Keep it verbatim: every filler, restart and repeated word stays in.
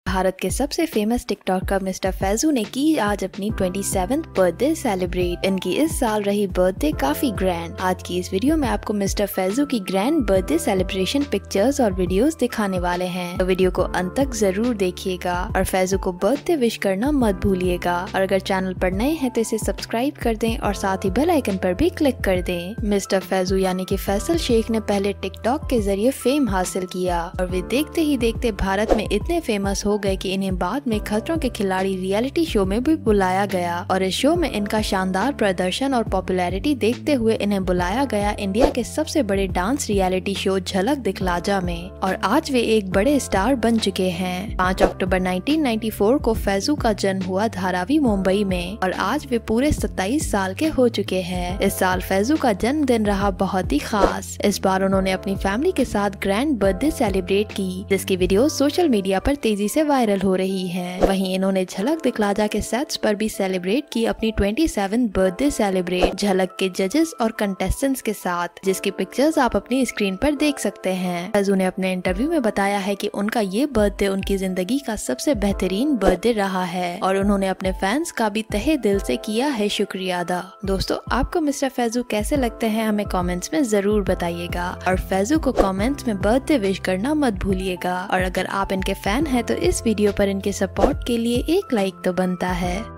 भारत के सबसे famous TikToker mister Faizu ने की आज अपनी सत्ताईसवीं बर्थडे सेलिब्रेट। इनकी इस साल रही बर्थडे काफी ग्रैंड। आज की इस वीडियो में आपको मिस्टर फैजू की ग्रैंड बर्थडे सेलिब्रेशन पिक्चर्स और वीडियोस दिखाने वाले हैं, तो वीडियो को अंत तक जरूर देखिएगा और फैजू को बर्थडे विश करना मत भूलिएगा। और अगर चैनल पर नए हैं तो इसे सब्सक्राइब कर दें और साथ ही बेल आइकन पर भी क्लिक कर दें। मिस्टर फैजू यानी कि फैसल शेख ने पहले टिकटॉक के जरिए फेम हासिल किया और वे देखते ही देखते भारत में इतने फेमस हो गए कि इन्हें बाद में खतरों के खिलाड़ी रियलिटी शो में भी बुलाया गया और इस शो में इनका शानदार प्रदर्शन और पॉपुलैरिटी देखते हुए इन्हें बुलाया गया इंडिया के सबसे बड़े डांस रियलिटी शो झलक दिखला जा में। और आज वे एक बड़े स्टार बन चुके हैं। पाँच अक्टूबर उन्नीस सौ चौरानवे को फैजू का जन्म हुआ धारावी मुंबई में और आज वे पूरे सत्ताईस साल के हो चुके हैं। इस साल फैजू का जन्मदिन रहा बहुत ही खास। इस बार उन्होंने अपनी फैमिली के साथ ग्रैंड बर्थडे सेलिब्रेट की, जिसकी वीडियो सोशल मीडिया पर तेजी से वायरल हो रही है। वहीं इन्होंने झलक दिखला जा के सेट्स पर भी सेलिब्रेट की अपनी सत्ताईसवीं बर्थडे सेलिब्रेट झलक के जजेस और कंटेस्टेंट्स के साथ, जिसकी पिक्चर्स आप अपनी स्क्रीन पर देख सकते हैं। फैजू ने अपने इंटरव्यू में बताया है कि उनका ये बर्थडे उनकी जिंदगी का सबसे बेहतरीन बर्थडे रहा है और उन्होंने अपने फैंस का भी तहे दिल से किया है शुक्रिया अदा। दोस्तों, आपको मिस्टर फैजू कैसे लगते हैं हमें कमेंट्स में जरूर बताइएगा और फैजू को कमेंट्स में बर्थडे विश करना मत भूलिएगा। और अगर आप इनके फैन हैं तो इस वीडियो पर इनके सपोर्ट के लिए एक लाइक तो बनता है।